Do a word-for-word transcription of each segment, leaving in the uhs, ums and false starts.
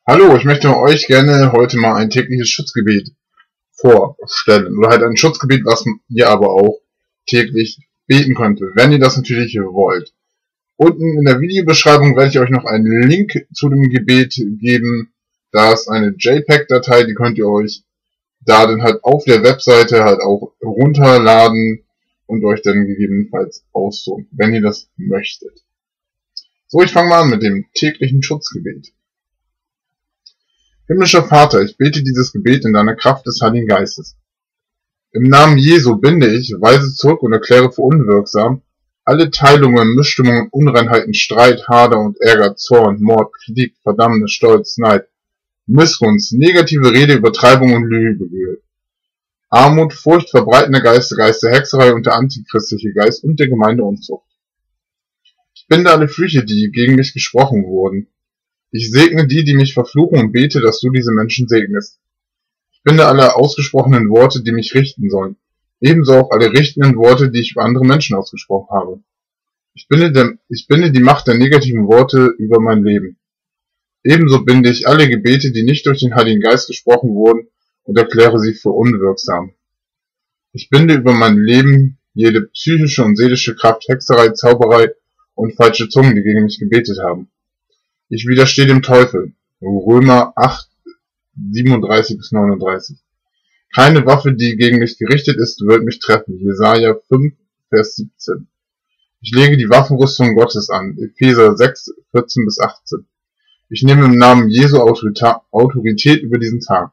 Hallo, ich möchte euch gerne heute mal ein tägliches Schutzgebet vorstellen. Oder halt ein Schutzgebet, was ihr aber auch täglich beten könnt, wenn ihr das natürlich wollt. Unten in der Videobeschreibung werde ich euch noch einen Link zu dem Gebet geben. Da ist eine JPEG-Datei, die könnt ihr euch da dann halt auf der Webseite halt auch runterladen und euch dann gegebenenfalls aussuchen, wenn ihr das möchtet. So, ich fange mal an mit dem täglichen Schutzgebet. Himmlischer Vater, ich bete dieses Gebet in deiner Kraft des Heiligen Geistes. Im Namen Jesu binde ich, weise zurück und erkläre für unwirksam alle Teilungen, Missstimmungen, Unreinheiten, Streit, Hader und Ärger, Zorn, Mord, Kritik, Verdammnis, Stolz, Neid, Missgunst, negative Rede, Übertreibung und Lüge, Armut, Furcht, verbreitende Geister, Geist der Hexerei und der antichristliche Geist und der Gemeindeunzucht. Ich binde alle Flüche, die gegen mich gesprochen wurden. Ich segne die, die mich verfluchen, und bete, dass du diese Menschen segnest. Ich binde alle ausgesprochenen Worte, die mich richten sollen, ebenso auch alle richtenden Worte, die ich über andere Menschen ausgesprochen habe. Ich binde, dem, ich binde die Macht der negativen Worte über mein Leben. Ebenso binde ich alle Gebete, die nicht durch den Heiligen Geist gesprochen wurden, und erkläre sie für unwirksam. Ich binde über mein Leben jede psychische und seelische Kraft, Hexerei, Zauberei und falsche Zungen, die gegen mich gebetet haben. Ich widerstehe dem Teufel. Römer acht, siebenunddreißig bis neununddreißig. Keine Waffe, die gegen mich gerichtet ist, wird mich treffen. Jesaja fünf, Vers siebzehn. Ich lege die Waffenrüstung Gottes an. Epheser sechs, vierzehn bis achtzehn. Ich nehme im Namen Jesu Autorität über diesen Tag.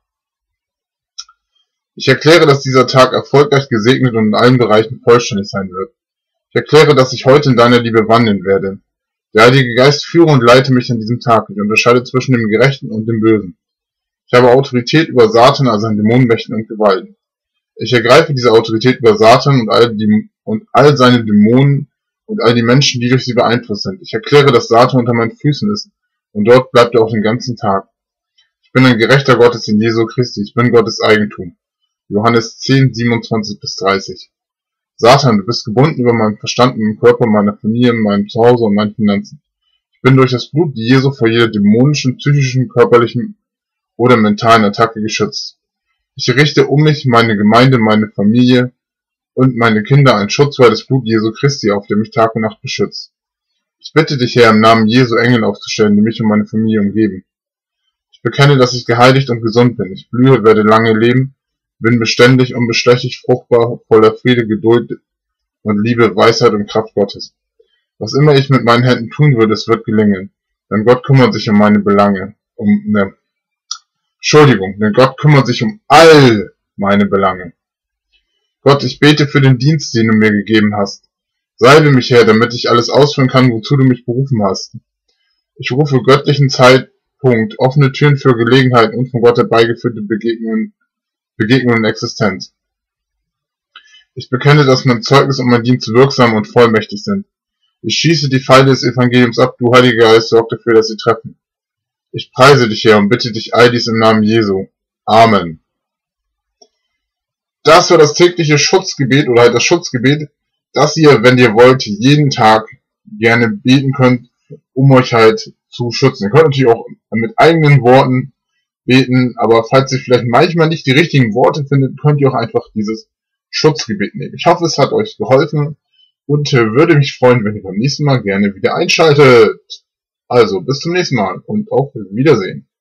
Ich erkläre, dass dieser Tag erfolgreich gesegnet und in allen Bereichen vollständig sein wird. Ich erkläre, dass ich heute in deiner Liebe wandeln werde. Der Heilige Geist führe und leite mich an diesem Tag. Ich unterscheide zwischen dem Gerechten und dem Bösen. Ich habe Autorität über Satan, also an Dämonenmächten und Gewalten. Ich ergreife diese Autorität über Satan und all, die, und all seine Dämonen und all die Menschen, die durch sie beeinflusst sind. Ich erkläre, dass Satan unter meinen Füßen ist, und dort bleibt er auch den ganzen Tag. Ich bin ein Gerechter Gottes in Jesu Christi. Ich bin Gottes Eigentum. Johannes zehn, siebenundzwanzig bis dreißig. Satan, du bist gebunden über meinen Verstand, meinen Körper, meine Familie, mein Zuhause und meine Finanzen. Ich bin durch das Blut Jesu vor jeder dämonischen, psychischen, körperlichen oder mentalen Attacke geschützt. Ich richte um mich, meine Gemeinde, meine Familie und meine Kinder ein Schutz, weil das Blut Jesu Christi, auf dem mich Tag und Nacht beschützt. Ich bitte dich, Herr, im Namen Jesu Engel aufzustellen, die mich und meine Familie umgeben. Ich bekenne, dass ich geheiligt und gesund bin. Ich blühe, werde lange leben, bin beständig, unbestechlich, fruchtbar, voller Friede, Geduld und Liebe, Weisheit und Kraft Gottes. Was immer ich mit meinen Händen tun würde, es wird gelingen. Denn Gott kümmert sich um meine Belange. Um, ne, Entschuldigung, denn Gott kümmert sich um all meine Belange. Gott, ich bete für den Dienst, den du mir gegeben hast. Salbe mich, Herr, damit ich alles ausführen kann, wozu du mich berufen hast. Ich rufe göttlichen Zeitpunkt, offene Türen für Gelegenheiten und von Gott herbeigeführte Begegnungen Begegnung und Existenz. Ich bekenne, dass mein Zeugnis und mein Dienst wirksam und vollmächtig sind. Ich schieße die Pfeile des Evangeliums ab, du Heiliger Geist, sorg dafür, dass sie treffen. Ich preise dich, Herr, und bitte dich all dies im Namen Jesu. Amen. Das war das tägliche Schutzgebet oder halt das Schutzgebet, das ihr, wenn ihr wollt, jeden Tag gerne beten könnt, um euch halt zu schützen. Ihr könnt natürlich auch mit eigenen Worten beten, aber falls ihr vielleicht manchmal nicht die richtigen Worte findet, könnt ihr auch einfach dieses Schutzgebet nehmen. Ich hoffe, es hat euch geholfen und äh, würde mich freuen, wenn ihr beim nächsten Mal gerne wieder einschaltet. Also, bis zum nächsten Mal und auf Wiedersehen.